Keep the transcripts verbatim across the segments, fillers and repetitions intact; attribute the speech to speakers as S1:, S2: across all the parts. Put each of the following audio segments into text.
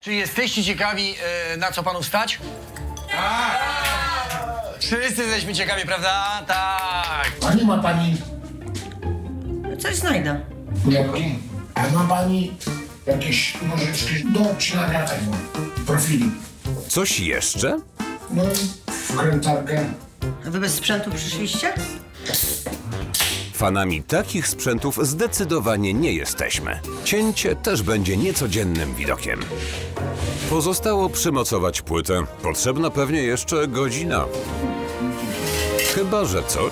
S1: Czy jesteście ciekawi, e, na co panu stać? Tak! Wszyscy jesteśmy ciekawi, prawda? Tak!
S2: A nie ma pani...
S3: Coś znajdę.
S2: Jaki? A ma pani jakieś nożyczki do obcinania tego profili?
S4: Coś jeszcze?
S2: No, wkrętarkę.
S3: A wy bez sprzętu przyszliście?
S4: Fanami takich sprzętów zdecydowanie nie jesteśmy. Cięcie też będzie niecodziennym widokiem. Pozostało przymocować płytę. Potrzebna pewnie jeszcze godzina. Chyba że coś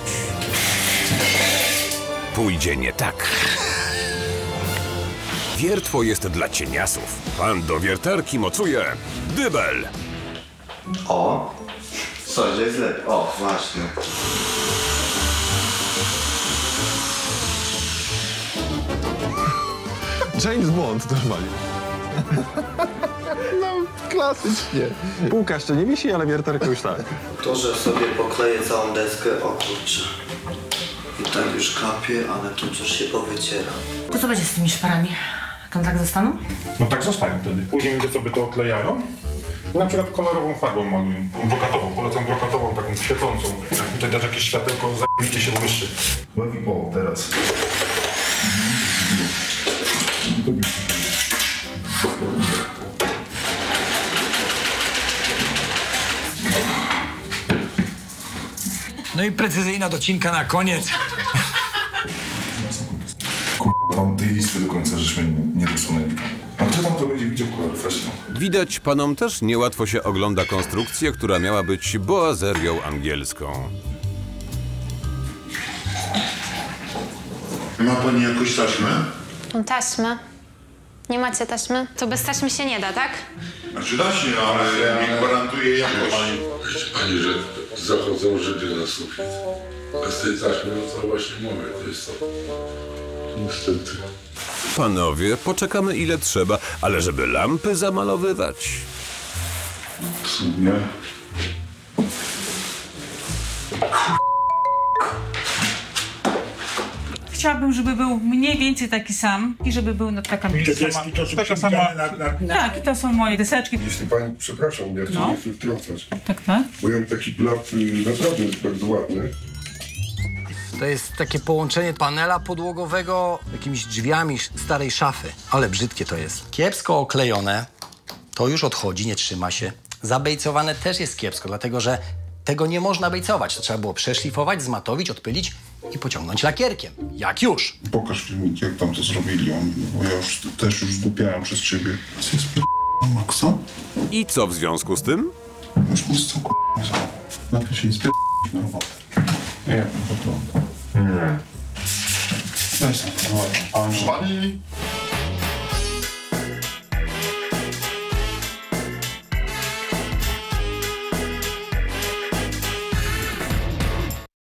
S4: pójdzie nie tak. Wiertło jest dla cieniasów. Pan do wiertarki mocuje dybel.
S5: O! Coś jest lepiej. O, właśnie.
S6: James Bond normalnie. No, klasycznie. Półka jeszcze nie wisi, ale wiertarka już tak.
S5: To, że sobie pokleję całą deskę, o kurczę. I tak już kapie, ale tu coś się powyciera.
S3: To co będzie z tymi szparami? Tam tak zostaną?
S7: No tak zostają wtedy. Później ludzie sobie to oklejają. Na przykład kolorową farbą malują. Brokatową, polecam brokatową, taką świecącą. Tutaj też jakieś światełko zajebiście się błyszczy. O, teraz.
S1: No i precyzyjna docinka na koniec.
S8: Tam tej listy do końca żeśmy nie dosunęli. A kto tam to będzie widział kolor wreszcie?
S4: Widać, panom też niełatwo się ogląda konstrukcję, która miała być boazerią angielską.
S8: Ma pani jakąś taśmę?
S9: Taśmę. Nie macie taśmy? To bez taśmy się nie da, tak?
S8: Znaczy da się, ale nie gwarantuje jakości.
S10: Pani, że zachodzą Żydy na sufit. Bez tej taśmy, no to właśnie mówię, to jest to. Niestety.
S4: Panowie, poczekamy ile trzeba, ale żeby lampy zamalowywać.
S8: W sumie.
S11: Chciałabym, żeby był mniej więcej taki sam i żeby był no, taka, sama,
S8: to
S11: taka sama... Na, na... Tak, to są moje deseczki.
S8: Jeśli pani, przepraszam, ja chcę
S11: No.
S8: nie chcę wtrącać.
S11: Tak, tak.
S8: Bo ja mam taki blat y, naprawdę jest bardzo ładny.
S1: To jest takie połączenie panela podłogowego z jakimiś drzwiami starej szafy. Ale brzydkie to jest. Kiepsko oklejone, to już odchodzi, nie trzyma się. Zabejcowane też jest kiepsko, dlatego że tego nie można bejcować. To trzeba było przeszlifować, zmatowić, odpylić i pociągnąć lakierkiem. Jak już.
S8: Pokaż filmik, jak tam to zrobili, on, bo ja już też już zdupiałem przez ciebie. Co jest p***a, Maxa?
S4: I co w związku z tym?
S8: Już nic co k***a są. Najpierw się nie sp***ć na robotę. Nie, po to. Nie. Daj sobie, no, pani.